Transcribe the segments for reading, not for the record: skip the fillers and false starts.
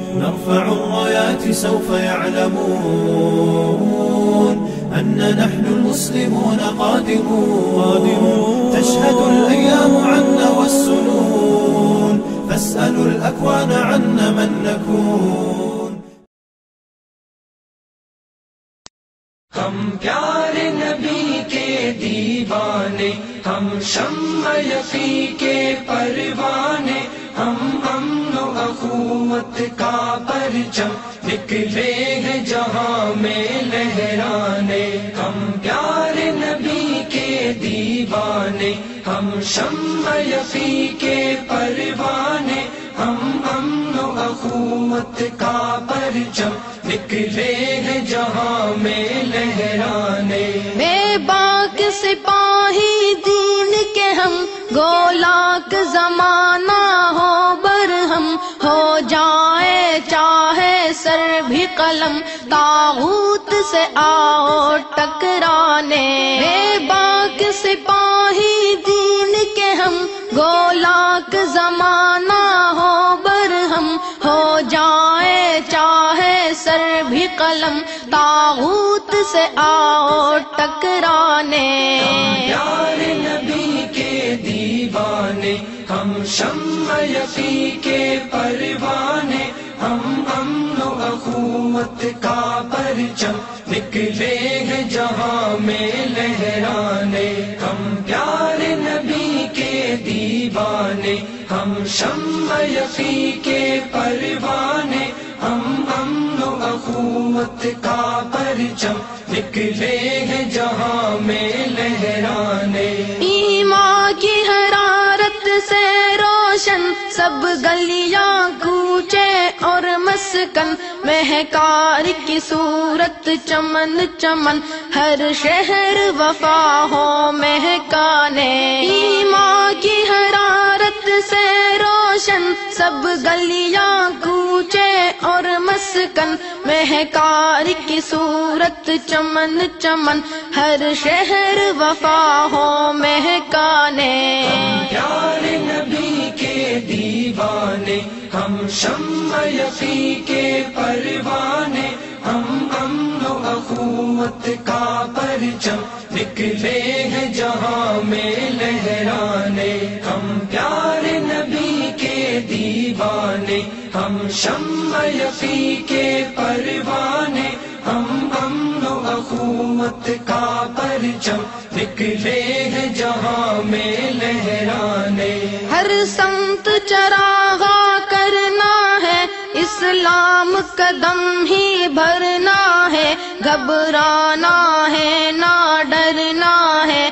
نرفع الرايات سوف يعلمون أن نحن المسلمون قادمون. تشهد الأيام عنا والسنون، فاسألوا الأكوان عنا من نكون. ہم پیارے نبی کے دیوانے، ہم شمع یقی کے پروانے، ہم امن و اخوت کا پرچم نکلے ہیں جہاں میں لہرانے. ہم پیارے نبی کے دیوانے، ہم شمع یقی کے پروانے، ہم امن و اخوت کا پرچم نکلے ہیں جہاں میں لہرانے. بے باک سپاہی دین کے ہم، گولاک زمانہ ہو برہم، ہو جائے چاہے سر بھی قلم، طاغوت سے آؤ ٹکرانے. بے باک سپاہی دین کے ہم، گولاک زمانہ ہو برہم، ہو جائے چاہے سر بھی قلم، طاغوت سے آؤ ٹکرانے. پیارے نبی کے دیوانے، ہم شمع یقی کے پروانے، ہم امن و اخوت کا پرچم نکلے ہیں جہاں میں لہرانے. ہم پیارے نبی کے دیوانے، ہم شمع یقی کے پروانے، ہم امن و اخوت کا پرچم نکلے ہیں جہاں میں لہرانے. ایمان کی حرارت سے روشن سب گلیاں کوچے اور مسکن، مہکار کی صورت چمن چمن، ہر شہر وفا ہو مہکانے. ایمان کی حرارت سے روشن سب گلیاں کوچے اور مسکن، مہکار کی صورت چمن چمن، ہر شہر وفا ہو مہکانے. پیارے نبی کے دیوانے، ہم شمع یقی کے پروانے، ہم امن و اخوت کا پرچم نکلے ہیں جہاں میں لہرانے. ہم پیارے نبی کے دیوانے، ہم شمع یقی کے پروانے، ہم امن و اخوت کا پرچم نکلے ہیں جہاں میں لہرانے. ہر سمت چراغا کرنا ہے، اسلام قدم ہی بھرنا ہے، گھبرانا ہے نہ ڈرنا ہے،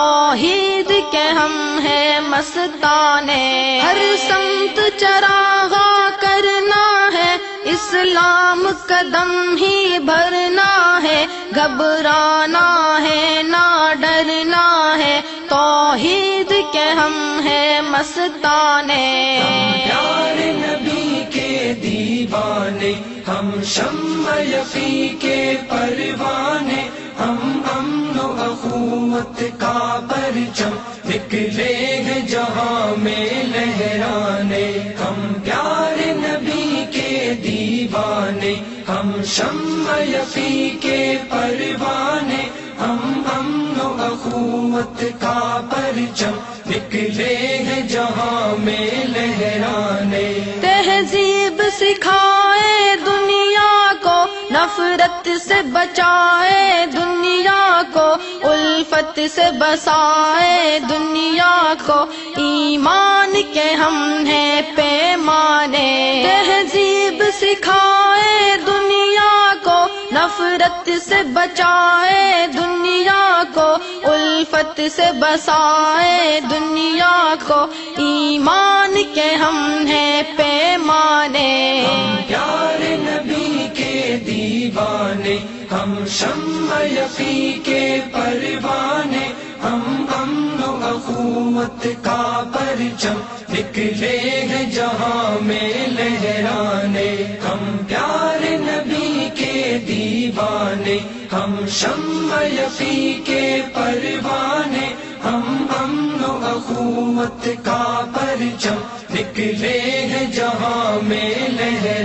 توحید کے ہم ہیں مستانے. ہر سمت چراغا کرنا ہے، اسلام قدم ہی بھرنا ہے، گھبرانا ہے نہ ڈرنا ہے، توحید کے ہم ہیں مستانے. پیارے نبی کے دیوانے، ہم شمع یقی کے پروانے، ہم امن و اخوت کا پرچم نکلے ہیں جہاں میں لہرانے. ہم پیارے نبی کے دیوانے، ہم شمع یقی کے پروانے، ہم امن و اخوت کا پرچم نکلے ہیں جہاں میں لہرانے. تہذیب سکھائے دنیا کو، نفرت سے بچائے دنیا کو، الفت سے بسائے دنیا کو، ایمان کے ہم ہیں پیمانے. تہذیب سکھائے دنیا کو، نفرت سے بچائے دنیا کو، الفت سے بسائے دنیا کو، ایمان کے ہم ہیں پیمانے. پیارے نبی کے دیوانے، ہم شمع یقی کے پروانے، ہم امن و اخوت کا پرچم نکلے ہیں جہاں میں لہرانے. ہم پیارے نبی کے دیوانے، ہم شمع یقی کے پروانے، ہم امن و اخوت کا پرچم نکلے ہیں جہاں میں لہرانے.